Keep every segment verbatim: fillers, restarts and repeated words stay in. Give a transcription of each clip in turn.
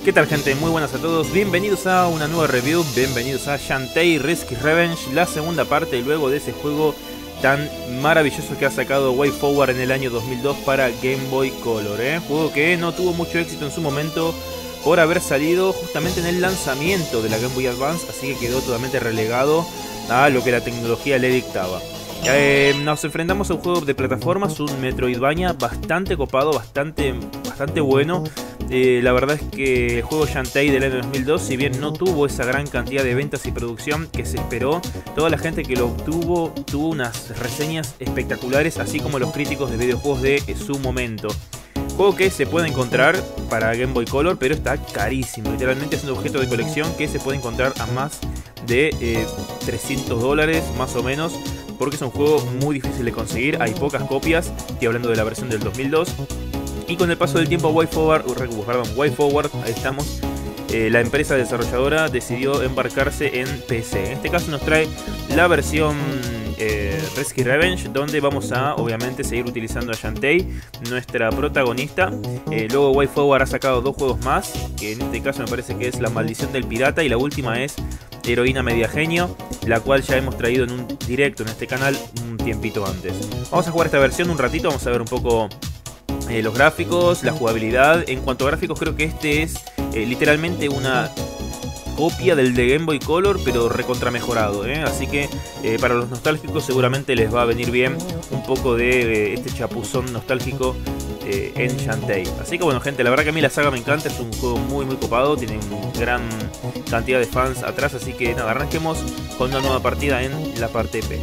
¿Qué tal, gente? Muy buenas a todos, bienvenidos a una nueva review, bienvenidos a Shantae Risky Revenge, la segunda parte luego de ese juego tan maravilloso que ha sacado WayForward en el año dos mil dos para Game Boy Color, ¿eh? Juego que no tuvo mucho éxito en su momento por haber salido justamente en el lanzamiento de la Game Boy Advance, así que quedó totalmente relegado a lo que la tecnología le dictaba. Eh, nos enfrentamos a un juego de plataformas, un Metroidvania bastante copado, bastante, bastante bueno. Eh, la verdad es que el juego Shantae del año dos mil dos, si bien no tuvo esa gran cantidad de ventas y producción que se esperó, toda la gente que lo obtuvo tuvo unas reseñas espectaculares, así como los críticos de videojuegos de su momento. Juego que se puede encontrar para Game Boy Color, pero está carísimo. Literalmente es un objeto de colección que se puede encontrar a más de eh, trescientos dólares más o menos, porque es un juego muy difícil de conseguir. Hay pocas copias, estoy hablando de la versión del dos mil dos. Y con el paso del tiempo, WayForward, uh, perdón, WayForward, ahí estamos, eh, la empresa desarrolladora decidió embarcarse en P C. En este caso nos trae la versión eh, Risky Revenge, donde vamos a, obviamente, seguir utilizando a Shantae, nuestra protagonista. Eh, luego WayForward ha sacado dos juegos más, que en este caso me parece que es La Maldición del Pirata, y la última es Heroína Media Genio, la cual ya hemos traído en un directo en este canal un tiempito antes. Vamos a jugar esta versión un ratito, vamos a ver un poco Eh, los gráficos, la jugabilidad. En cuanto a gráficos, creo que este es eh, literalmente una copia del de Game Boy Color, pero recontra mejorado, ¿eh? Así que eh, para los nostálgicos seguramente les va a venir bien un poco de eh, este chapuzón nostálgico eh, en Shantae. Así que bueno, gente, la verdad que a mí la saga me encanta, es un juego muy muy copado, tiene una gran cantidad de fans atrás, así que nada, arranquemos con una nueva partida en la parte P.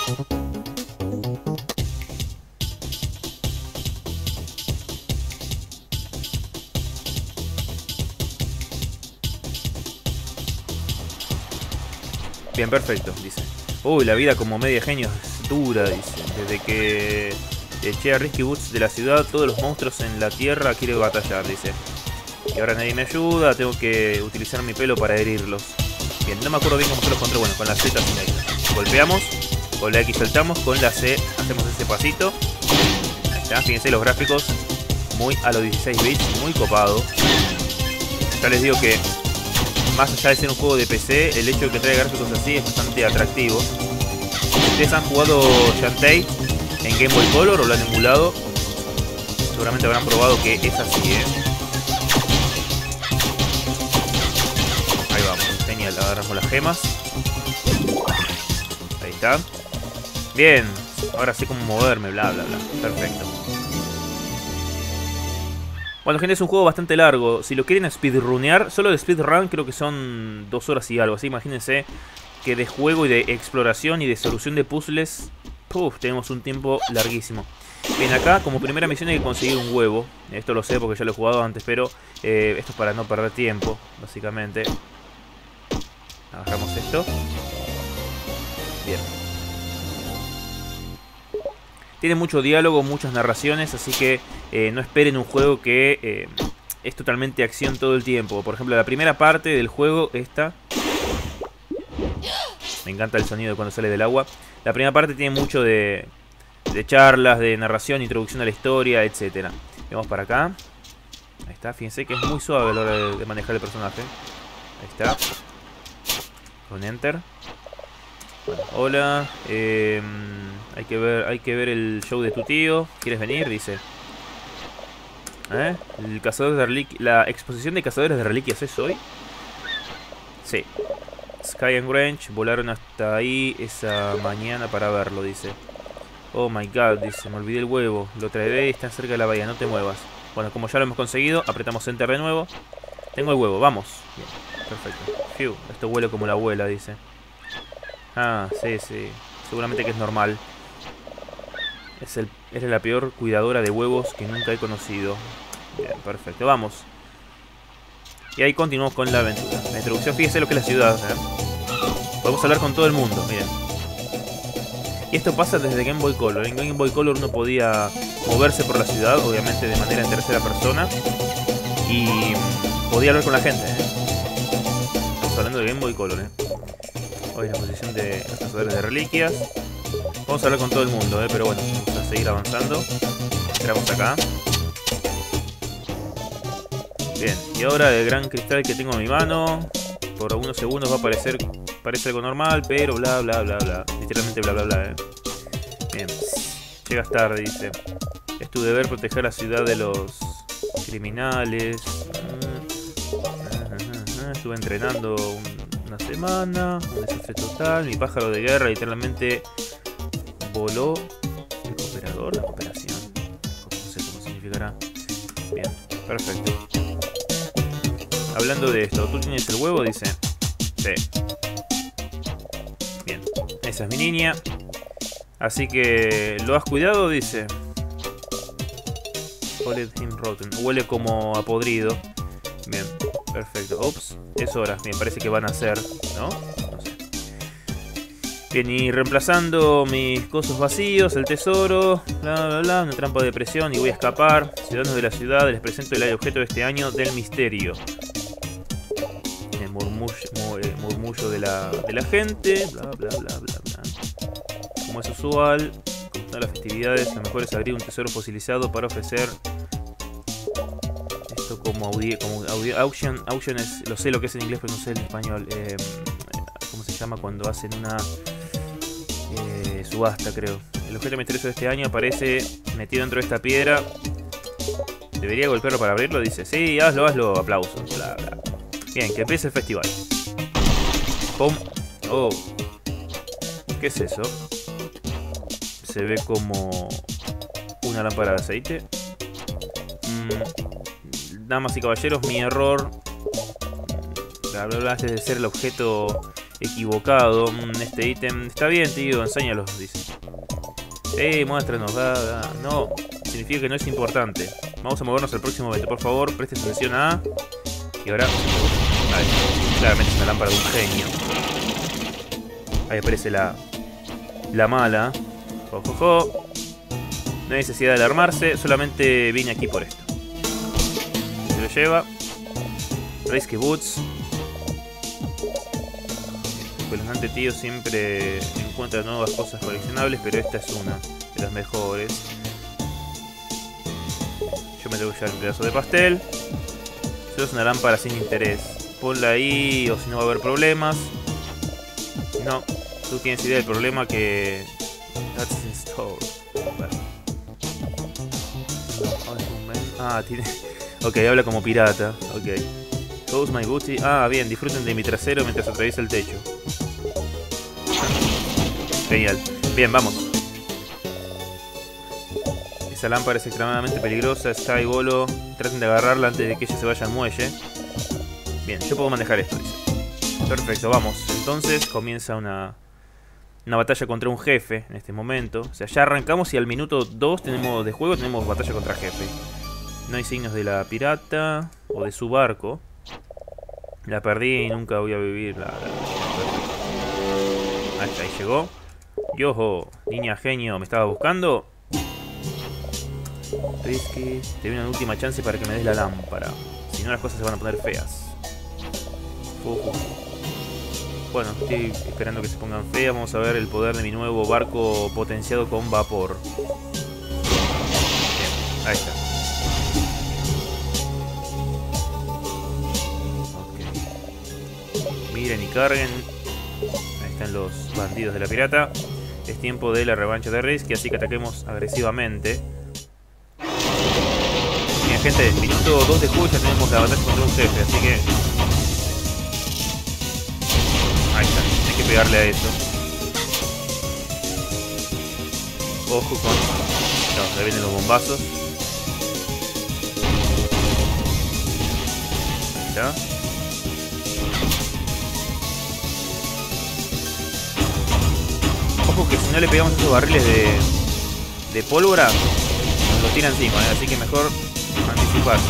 Bien, perfecto, dice. Uy, la vida como media genio es dura, dice. Desde que eché a Risky Boots de la ciudad, todos los monstruos en la tierra quieren batallar, dice. Y ahora nadie me ayuda, tengo que utilizar mi pelo para herirlos. Bien, no me acuerdo bien cómo se los control. Bueno, con la Z sin la X. Golpeamos, con la X saltamos, con la C hacemos ese pasito. Ahí está, fíjense los gráficos. Muy a los dieciséis bits, muy copado. Ya les digo que más allá de ser un juego de P C, el hecho de que traiga gráficos así es bastante atractivo. Si ustedes han jugado Shantae en Game Boy Color o lo han emulado, seguramente habrán probado que es así, ¿eh? Ahí vamos, genial, agarramos las gemas. Ahí está. Bien, ahora sé cómo moverme, bla bla bla. Perfecto. Bueno, gente, es un juego bastante largo. Si lo quieren speedrunear, solo de speedrun creo que son dos horas y algo. Así, imagínense que de juego y de exploración y de solución de puzzles, uf, tenemos un tiempo larguísimo. Bien, acá como primera misión hay que conseguir un huevo. Esto lo sé porque ya lo he jugado antes, pero eh, esto es para no perder tiempo, básicamente. Agarramos esto. Bien. Tiene mucho diálogo, muchas narraciones, así que eh, no esperen un juego que eh, es totalmente acción todo el tiempo. Por ejemplo, la primera parte del juego, esta... Me encanta el sonido cuando sale del agua. La primera parte tiene mucho de, de charlas, de narración, introducción a la historia, etcétera. Vamos para acá. Ahí está, fíjense que es muy suave a la hora de, de manejar el personaje. Ahí está. Con Enter. Bueno, hola, eh, hay que ver, hay que ver el show de tu tío. ¿Quieres venir? Dice. ¿Eh? El cazador de reliquias. La exposición de cazadores de reliquias es hoy. Sí. Sky and Grange volaron hasta ahí esa mañana para verlo, dice. Oh my god, dice, me olvidé el huevo. Lo traeré y está cerca de la bahía, no te muevas. Bueno, como ya lo hemos conseguido, apretamos Enter de nuevo. Tengo el huevo, vamos. Bien, perfecto. Phew, esto huele como la abuela, dice. Ah, sí, sí. Seguramente que es normal. Es, el, es la peor cuidadora de huevos que nunca he conocido. Bien, perfecto. Vamos. Y ahí continuamos con la aventura. La introducción, fíjese lo que es la ciudad, ¿eh? Podemos hablar con todo el mundo, miren. Y esto pasa desde Game Boy Color. En Game Boy Color uno podía moverse por la ciudad, obviamente de manera en tercera persona. Y podía hablar con la gente, ¿eh? Estamos hablando de Game Boy Color, ¿eh? Hoy es la posición de los cazadores de reliquias. Vamos a hablar con todo el mundo, ¿eh? Pero bueno, vamos a seguir avanzando. Entramos acá. Bien, y ahora el gran cristal que tengo en mi mano. Por algunos segundos va a parecer parece algo normal, pero bla bla bla bla. Literalmente bla bla bla, eh. Bien, llegas tarde, dice. Es tu deber proteger la ciudad de los criminales. Estuve entrenando una semana. Un desastre total. Mi pájaro de guerra literalmente voló. El cooperador, la cooperación. No sé cómo significará. Bien, perfecto. Hablando de esto, ¿tú tienes el huevo? Dice. Sí. Bien, esa es mi niña. Así que, ¿lo has cuidado? Dice. Him rotten. Huele como a podrido. Bien, perfecto. Ups, es hora. Bien, parece que van a hacer, ¿no? No sé. Bien, y reemplazando mis cosos vacíos, el tesoro, bla bla bla, una trampa de presión y voy a escapar. Ciudadanos de la ciudad, les presento el objeto de este año del misterio. El murmullo, murmullo de la, de la gente, bla bla bla bla bla. Como es usual, como todas las festividades, lo mejor es abrir un tesoro fosilizado para ofrecer. Esto como audio, como audio, auction, auction es, lo sé lo que es en inglés, pero no sé en español. Eh, ¿Cómo se llama cuando hacen una eh, subasta, creo? El objeto misterioso de este año aparece metido dentro de esta piedra. ¿Debería golpearlo para abrirlo? Dice, sí, hazlo, hazlo, aplausos, bla bla. Bien, que empiece el festival. ¡Pum! Oh. ¿Qué es eso? Se ve como una lámpara de aceite. Mm, damas y caballeros, mi error. Bla bla bla, este debe ser el objeto equivocado. Mm, este ítem está bien, tío, enséñalo, dice. Eh, muéstranos, da, da. No, significa que no es importante. Vamos a movernos al próximo evento, por favor, preste atención a. Y ahora. Ahí, claramente es una lámpara de un genio. Ahí aparece la. La mala. Jojojo. No hay necesidad de alarmarse, solamente vine aquí por esto. Se lo lleva. Risky Boots. El espeluznante tío siempre encuentra nuevas cosas coleccionables, pero esta es una de las mejores. Yo me tengo que llevar un pedazo de pastel. Solo es una lámpara sin interés. Ponla ahí o si no va a haber problemas. No, tú tienes idea del problema que... That's in store. Bueno. Ah, tiene... Ok, habla como pirata. Ok. Close my booty. Ah, bien, disfruten de mi trasero mientras atraviesa el techo. Genial. Bien, vamos. Esa lámpara es extremadamente peligrosa. Sky y Bolo, traten de agarrarla antes de que ella se vaya al muelle. Bien, yo puedo manejar esto, dice. Perfecto, vamos. Entonces comienza una... Una batalla contra un jefe en este momento. O sea, ya arrancamos y al minuto dos tenemos de juego tenemos batalla contra jefe. No hay signos de la pirata o de su barco. La perdí y nunca voy a vivir la... la... Ahí está, ahí llegó. Yojo, niña genio, ¿me estaba buscando? Risky, te doy una última chance para que me des la lámpara. Si no las cosas se van a poner feas. Uh, uh. Bueno, estoy esperando que se pongan feas. Vamos a ver el poder de mi nuevo barco potenciado con vapor. Bien, ahí está. Ok. Miren y carguen. Ahí están los bandidos de la pirata. Es tiempo de la revancha de Risky, así que ataquemos agresivamente. Bien, gente, minuto dos de juego ya tenemos la batalla contra un jefe, así que... Ahí está, hay que pegarle a eso. Ojo con... No, ahí vienen los bombazos. Ahí está. Ojo que si no le pegamos esos barriles de, de pólvora, nos lo tira encima, ¿eh? Así que mejor anticiparse.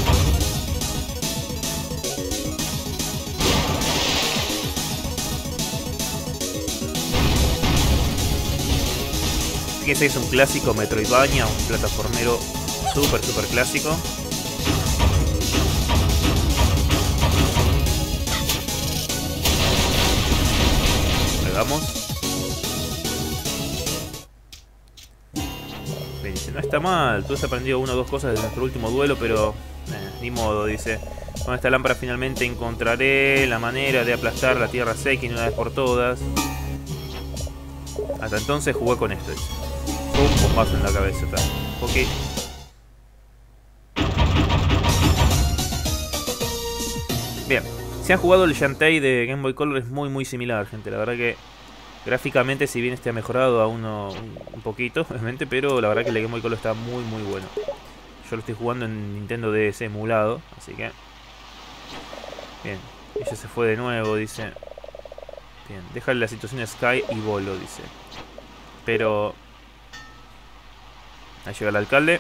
Fíjense que es un clásico Metroidvania, un plataformero súper, súper clásico. Ahí vamos. No está mal, tú has aprendido una o dos cosas de nuestro último duelo, pero Eh, ni modo, dice. Con esta lámpara finalmente encontraré la manera de aplastar la tierra seca y una vez por todas. Hasta entonces jugué con esto, dice. Un bombazo en la cabeza, está. Ok. Bien. Si han jugado el Shantae de Game Boy Color, es muy muy similar, gente. La verdad que gráficamente, si bien este ha mejorado a uno un, un poquito, obviamente, pero la verdad que el Game Boy Color está muy muy bueno. Yo lo estoy jugando en Nintendo D S emulado, así que... Bien, ella se fue de nuevo, dice. Bien, déjale la situación a Sky y Bolo, dice. Pero... Ahí llega el alcalde.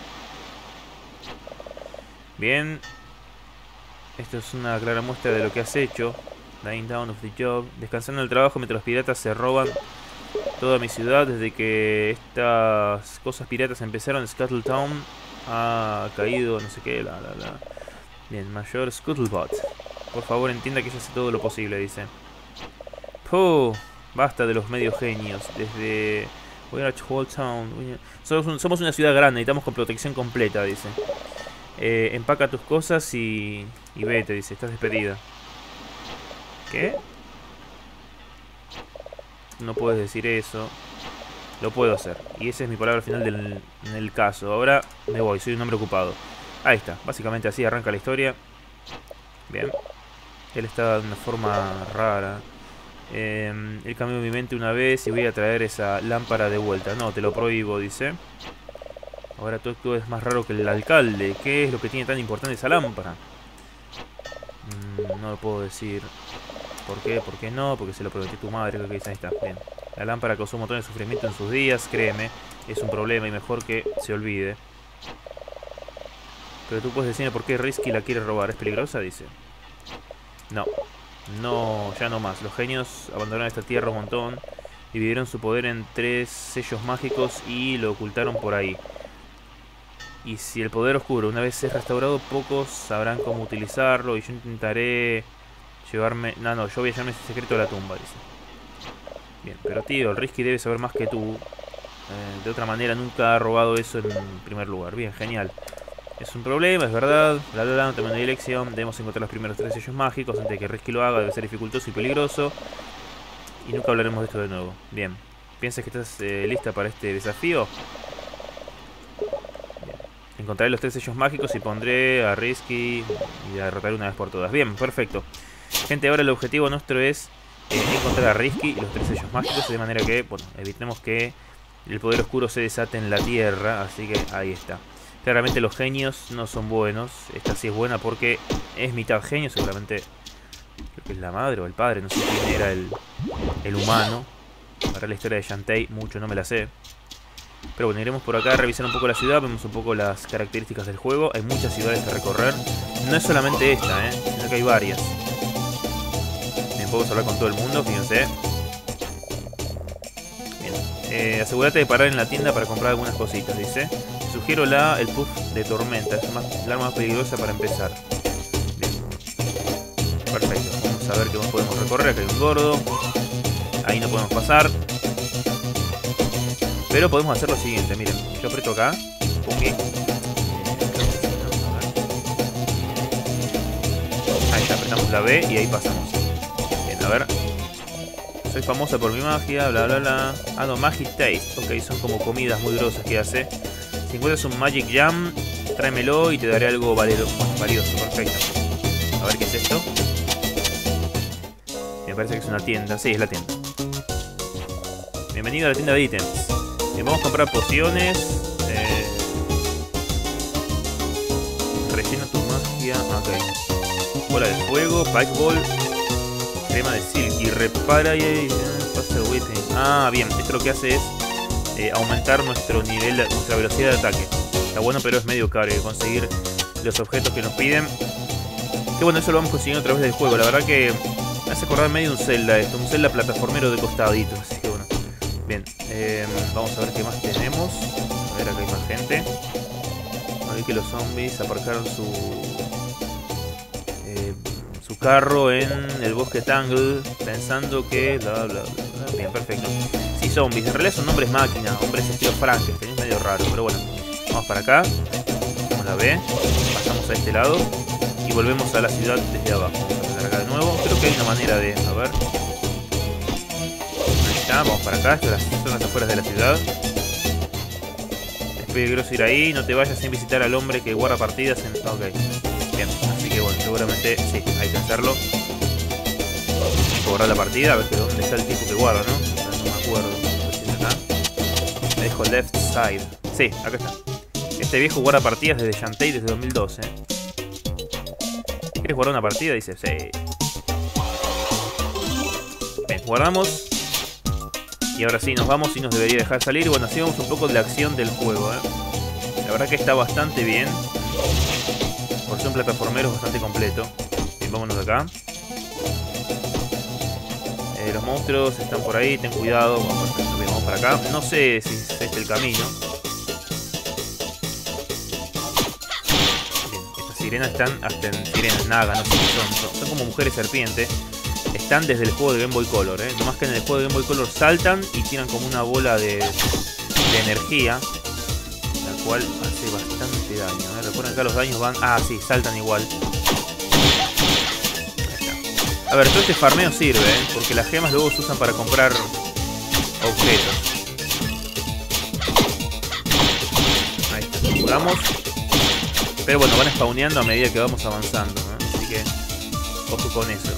Bien. Esto es una clara muestra de lo que has hecho. Lying down of the job. Descansando en el trabajo mientras los piratas se roban toda mi ciudad. Desde que estas cosas piratas empezaron, Scuttletown ha caído, no sé qué, la, la, la. Bien, mayor Scuttlebot. Por favor, entienda que ella hace todo lo posible, dice. Puh, basta de los medios genios. Desde... We are Whole Town. Somos, un, somos una ciudad grande y estamos con protección completa, dice. Eh, empaca tus cosas y, y vete, dice. Estás despedida. ¿Qué? No puedes decir eso. Lo puedo hacer. Y esa es mi palabra final del, en el caso. Ahora me voy, soy un hombre ocupado. Ahí está, básicamente así arranca la historia. Bien. Él está de una forma rara. Eh, él cambió mi mente una vez y voy a traer esa lámpara de vuelta. No, te lo prohíbo, dice. Ahora todo esto es más raro que el alcalde. ¿Qué es lo que tiene tan importante esa lámpara? Mm, no lo puedo decir. ¿Por qué? ¿Por qué no? Porque se lo prometió tu madre. Creo que dice, ahí está. Bien. La lámpara causó un montón de sufrimiento en sus días. Créeme, es un problema y mejor que se olvide. Pero tú puedes decirme por qué Risky la quiere robar. ¿Es peligrosa? Dice. No. No, ya no más. Los genios abandonaron esta tierra un montón. Dividieron su poder en tres sellos mágicos y lo ocultaron por ahí. Y si el poder oscuro una vez es restaurado, pocos sabrán cómo utilizarlo. Y yo intentaré llevarme... No, no, yo voy a llevarme ese secreto a la tumba, dice. Bien, pero tío, el Risky debe saber más que tú. Eh, de otra manera nunca ha robado eso en primer lugar. Bien, genial. Es un problema, es verdad. Bla, bla, bla, no tengo una dirección. Debemos encontrar los primeros tres sellos mágicos antes de que Risky lo haga. Debe ser dificultoso y peligroso. Y nunca hablaremos de esto de nuevo. Bien. ¿Piensas que estás eh, lista para este desafío? Encontraré los tres sellos mágicos y pondré a Risky y a derrotar una vez por todas. Bien, perfecto. Gente, ahora el objetivo nuestro es eh, encontrar a Risky y los tres sellos mágicos, de manera que, bueno, evitemos que el poder oscuro se desate en la tierra. Así que ahí está. Claramente los genios no son buenos. Esta sí es buena porque es mitad genio, seguramente. Creo que es la madre o el padre, no sé quién era el, el humano. Para la historia de Shantae, mucho no me la sé. Pero bueno, iremos por acá a revisar un poco la ciudad. Vemos un poco las características del juego. Hay muchas ciudades que recorrer. No es solamente esta, ¿eh? Sino que hay varias. Bien, podemos hablar con todo el mundo, fíjense. Bien, eh, asegúrate de parar en la tienda para comprar algunas cositas, dice. Sugiero la, el puff de tormenta. Es más, la arma más peligrosa para empezar. Bien. Perfecto, vamos a ver qué más podemos recorrer. Acá hay un gordo. Ahí no podemos pasar. Pero podemos hacer lo siguiente, miren, yo aprieto acá, okay. Ahí ya apretamos la B y ahí pasamos. Bien, a ver. Soy famosa por mi magia, bla bla bla. Ah, no, Magic Taste, ok, son como comidas muy grosas que hace. Si encuentras un Magic Jam, tráemelo y te daré algo valioso, valioso, perfecto. A ver qué es esto. Me parece que es una tienda, sí, es la tienda. Bienvenido a la tienda de ítems. Bien, vamos a comprar pociones. Eh, rellena tu magia. Ok. Bola de fuego, Pike Ball. Crema de Silky. Repara y. Faster Whipping. Ah, bien. Esto lo que hace es eh, aumentar nuestro nivel, nuestra velocidad de ataque. Está bueno, pero es medio caro conseguir los objetos que nos piden. Que bueno, eso lo vamos consiguiendo a través del juego. La verdad que me hace acordar medio un Zelda esto. Un Zelda plataformero de costadito. Así que bueno. Bien, eh, vamos a ver qué más tenemos. A ver, acá hay más gente. A ver que los zombies aparcaron su eh, su carro en el bosque Tangle, pensando que... Bla, bla, bla. Bien, perfecto. Sí, zombies. En realidad son hombres máquina, hombres estilo Frankenstein. Es medio raro, pero bueno. Vamos para acá. Vamos la B. Pasamos a este lado. Y volvemos a la ciudad desde abajo. Vamos a apretar acá de nuevo. Creo que hay una manera de... A ver. Ahí está, vamos para acá. Estas son las afueras de la ciudad. Es peligroso ir ahí. No te vayas sin visitar al hombre que guarda partidas en... Ok. Bien, así que bueno, seguramente sí, hay que hacerlo. Hay que borrar la partida, a ver dónde está el tipo que guarda, ¿no? No me acuerdo. A ver si es acá. Me dejo left side. Sí, acá está. Este viejo guarda partidas desde Shantae desde dos mil doce. ¿Quieres guardar una partida? Dice, sí. Bien, guardamos. Y ahora sí, nos vamos y nos debería dejar salir. Y bueno, así vamos un poco de la acción del juego, ¿eh? La verdad que está bastante bien. Por ser un plataformero bastante completo. Bien, vámonos de acá. Eh, los monstruos están por ahí, ten cuidado. Vamos, vamos para acá. No sé si es este el camino. Bien, estas sirenas están hasta en sirenas naga, no sé qué son. Son como mujeres serpientes. Están desde el juego de Game Boy Color, ¿eh? Nomás que en el juego de Game Boy Color saltan y tiran como una bola de, de energía. La cual hace bastante daño, ¿eh? Recuerden que acá los daños van... Ah, sí, saltan igual. A ver, todo este farmeo sirve, ¿eh? Porque las gemas luego se usan para comprar objetos. Ahí está, jugamos. Pero bueno, van spawneando a medida que vamos avanzando, ¿eh? Así que ojo con eso.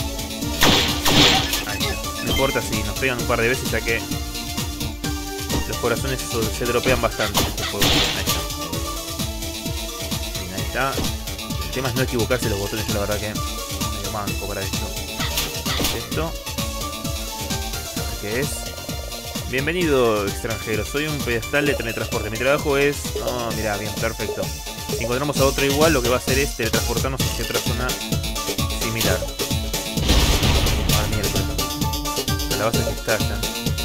Ahí está. No importa si nos pegan un par de veces, ya que los corazones se, se dropean bastante en este juego. Ahí está. Bien, ahí está. El tema es no equivocarse los botones, yo la verdad que medio manco para esto. ¿Qué es esto? A ver qué es. Bienvenido, extranjero. Soy un pedestal de teletransporte. Mi trabajo es... Oh, mira, bien, perfecto. Si encontramos a otro igual, lo que va a hacer es teletransportarnos hacia otra zona similar. Ah, mierda. Calabazas que estallan.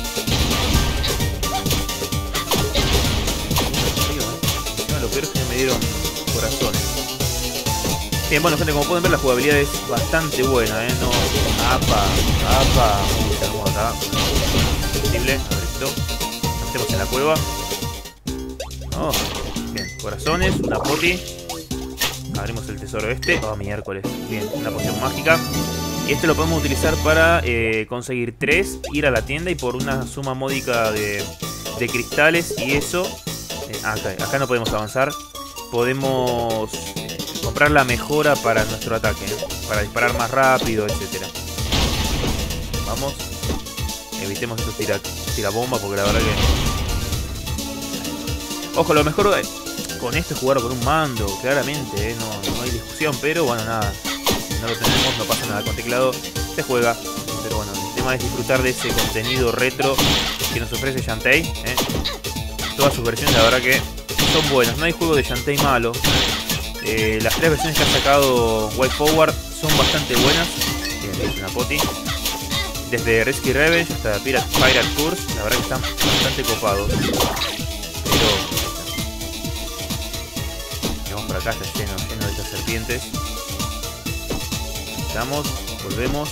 Lo peor es que me dieron corazones. Bien, bueno, gente, como pueden ver, la jugabilidad es bastante buena, ¿eh? No... ¡Apa! ¡Apa! Uy, estamos acá. Posible. A ver esto. Nos metemos en la cueva. Oh, bien. Corazones, una poti. Abrimos el tesoro este. Oh, miércoles. Bien, una poción mágica. Y este lo podemos utilizar para eh, conseguir tres, ir a la tienda y por una suma módica de, de cristales y eso... Eh, acá, acá no podemos avanzar. Podemos eh, comprar la mejora para nuestro ataque, ¿eh? Para disparar más rápido, etcétera. Vamos. Evitemos estos tira, tirabombas porque la verdad que... Ojo, lo mejor eh, con esto es jugar con un mando, claramente, ¿eh? no, no hay discusión, pero bueno, nada. Si no lo tenemos, no pasa nada. Con teclado se juega. Pero bueno, el tema es disfrutar de ese contenido retro que nos ofrece Shantae, ¿eh? Todas sus versiones, la verdad que son buenas. No hay juego de Shantae malo. Eh, las tres versiones que ha sacado WayForward son bastante buenas. Bien, es una poti. Desde Rescue Revenge hasta Pirate, Pirate Curse, la verdad que están bastante copados. Pero... vamos por acá, está lleno, lleno de estas serpientes. Estamos, volvemos.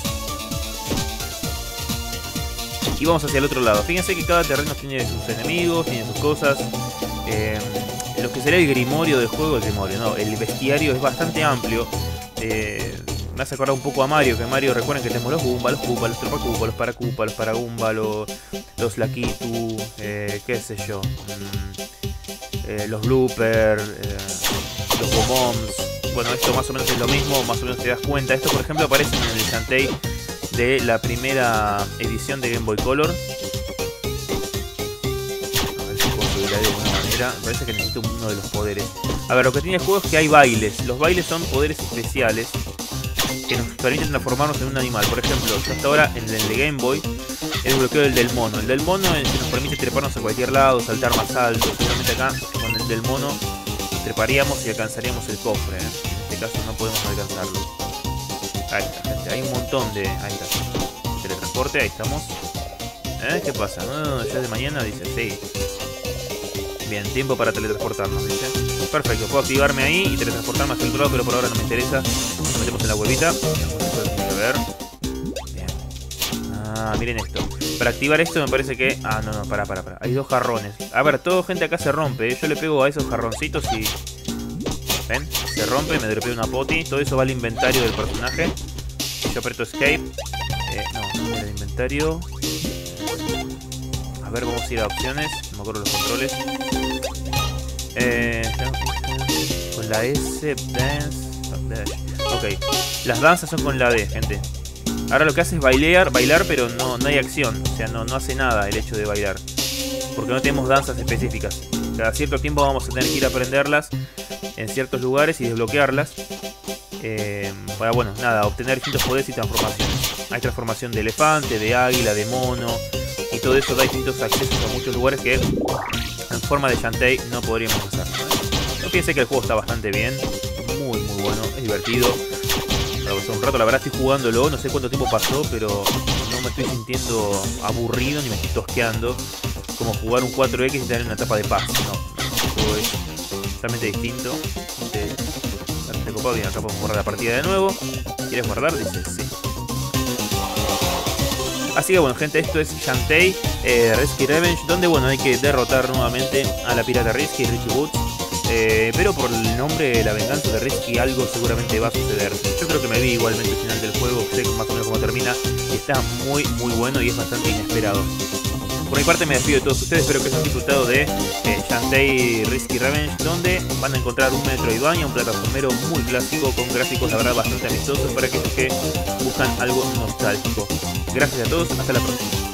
Y vamos hacia el otro lado. Fíjense que cada terreno tiene sus enemigos, tiene sus cosas. Eh, lo que sería el grimorio del juego, el grimorio, no, el bestiario es bastante amplio. Eh, me hace acordar un poco a Mario, que Mario, recuerden que tenemos los Goomba, los Koopa, los Tropa Koopa, los Paracupa, los Paragumba, los, los Lakitu, eh, qué sé yo, mm, eh, los Blooper, eh, los Bomoms. Bueno, esto más o menos es lo mismo, más o menos te das cuenta. Esto, por ejemplo, aparece en el Shantae de la primera edición de Game Boy Color. A ver si puedo subir ahí de alguna manera. Me parece que necesito uno de los poderes. A ver, lo que tiene el juego es que hay bailes. Los bailes son poderes especiales que nos permiten transformarnos en un animal. Por ejemplo, hasta ahora en el de Game Boy, el bloqueo del del mono. El del mono es que nos permite treparnos a cualquier lado, saltar más alto. Seguramente acá con el del mono treparíamos y alcanzaríamos el cofre, ¿eh? En este caso no podemos alcanzarlo. Ahí está, gente. Hay un montón de... Ahí está. Teletransporte, ahí estamos. ¿Eh? ¿Qué pasa? No, no, no, ya es de mañana, dice. Sí. Bien, tiempo para teletransportarnos, dice. Perfecto, puedo activarme ahí y teletransportarme hasta el otro lado, pero por ahora no me interesa. Nos metemos en la huevita. A ver. Bien. Ah, miren esto. Para activar esto me parece que... Ah, no, no, para, para, para. Hay dos jarrones. A ver, todo gente acá se rompe, ¿eh? Yo le pego a esos jarroncitos y... ¿Ven? Se rompe, me dropea una poti. Todo eso va al inventario del personaje. Yo aprieto escape. Eh, no, no el inventario. A ver, vamos a ir a opciones. No me acuerdo los controles. Eh, con la S, dance, dash. Ok, las danzas son con la D, gente. Ahora lo que hace es bailar, bailar pero no, no hay acción. O sea, no, no hace nada el hecho de bailar. Porque no tenemos danzas específicas. Cada cierto tiempo vamos a tener que ir a aprenderlas en ciertos lugares y desbloquearlas. Eh, para, bueno, nada, obtener distintos poderes y transformaciones. Hay transformación de elefante, de águila, de mono. Y todo eso da distintos accesos a muchos lugares que en forma de Shantae no podríamos hacer. Yo pienso que el juego está bastante bien. Muy, muy bueno. Es divertido. Para pasar un rato, la verdad estoy jugándolo. No sé cuánto tiempo pasó, pero no me estoy sintiendo aburrido ni me estoy tosqueando. Como jugar un cuatro equis y tener una etapa de paz. No, el juego es totalmente distinto. Te, te copado bien, acá podemos borrar la partida de nuevo. ¿Quieres guardar? Dice sí. Así que bueno, gente, esto es Shantae eh, Risky Revenge, donde bueno, hay que derrotar nuevamente a la pirata Risky, Richie Woods. Eh, pero por el nombre de la venganza de Risky algo seguramente va a suceder. Yo creo que me vi igualmente el final del juego, sé más o menos cómo termina. Y está muy muy bueno y es bastante inesperado. Por mi parte me despido de todos ustedes, espero que hayan disfrutado de eh, Shantae Risky Revenge, donde van a encontrar un Metroidvania, un plataformero muy clásico con gráficos la verdad bastante amistosos para aquellos que buscan algo nostálgico. Gracias a todos, hasta la próxima.